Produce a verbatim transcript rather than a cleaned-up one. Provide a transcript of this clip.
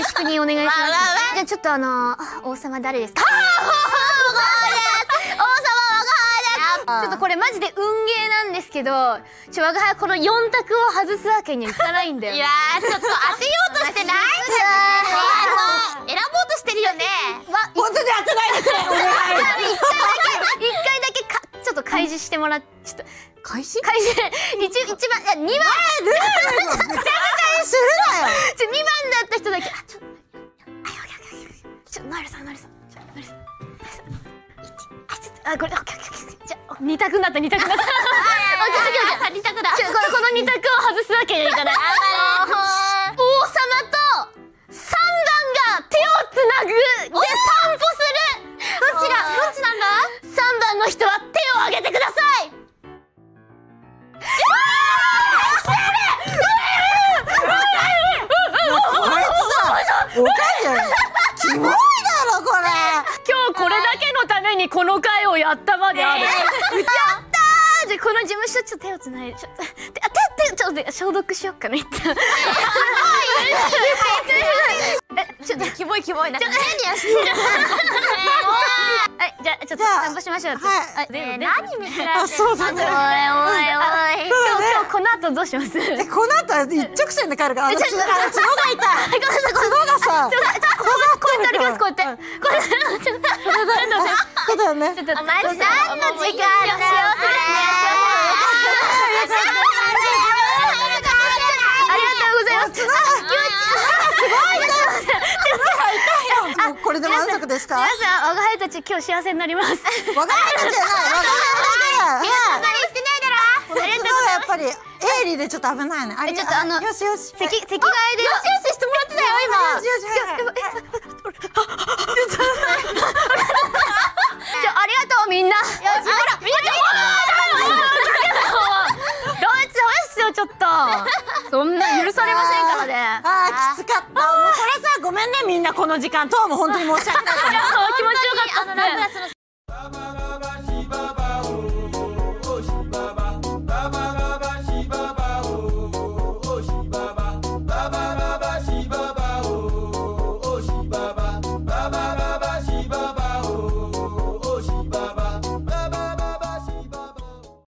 確認お願いします。じゃあちょっとあの王様誰ですか？ちょっとこれマジで運ゲーなんですけど、ちょ我が輩このよん択を外すわけにはいかないんだよ。 いやー、ちょっと当てようとしてないんだよね。選ぼうとしてるよね。 本当に当てないでくれ。お願い。 一回だけ一回だけかちょっと開示してもらって、ちょっと開始？ 開示一一番いや二番。ルールぐちゃぐちゃにするなよ。 ちょ二番だった人だけ、あちょっとちょっとノエルさんノエルさんちょノエルさんノエルさんあちょっとあこれオッケーオッケーオッケーじゃあ二択になった二択になった。オッケーオッケーオッケー二択だ。ちょこれこの二択を外すわけにはいかない。王様と三段が手をつなぐで散歩する。 どっちがどっちなんだ？ 三番の人は手を挙げてください。 おかしいよ。キモいだろこれ。 今日これだけのためにこの回をやったまである。やったー。じゃあこの事務所ちょっと手をつないで、ちょっと手手ちょっと待って消毒しよっかな一旦。えちょっとキモいキモいな。 ちょっと変にやしてる。はいじゃあちょっと散歩しましょう。 はい。 ねえ何見せられてるの？ あそうだね。 おいおいおい。 今日今日この後どうします？ えこの後は一直線で帰るから。あのつあの角が痛い。角がさ。 こうやって歩きます。こうやってこうやってちょっとそうだよね。 ちょっとお前何の時間だよ。 これで満足ですか？ 皆さん我が輩たち今日幸せになります。 わが輩たちじゃない。わが輩だけ。 あんまりしてないだろ。 この角はやっぱり鋭利でちょっと危ないね。あちょっとあのよしよし。 席席替えでよしよししてもらってたよ今。 よしよし。 じゃあありがとうみんな。よしほらみんなどうしようちょっとそんな許されませんからね。 あーきつかった。もうこれさごめんねみんなこの時間。どうも本当に申し訳ない。 気持ちよかったっす。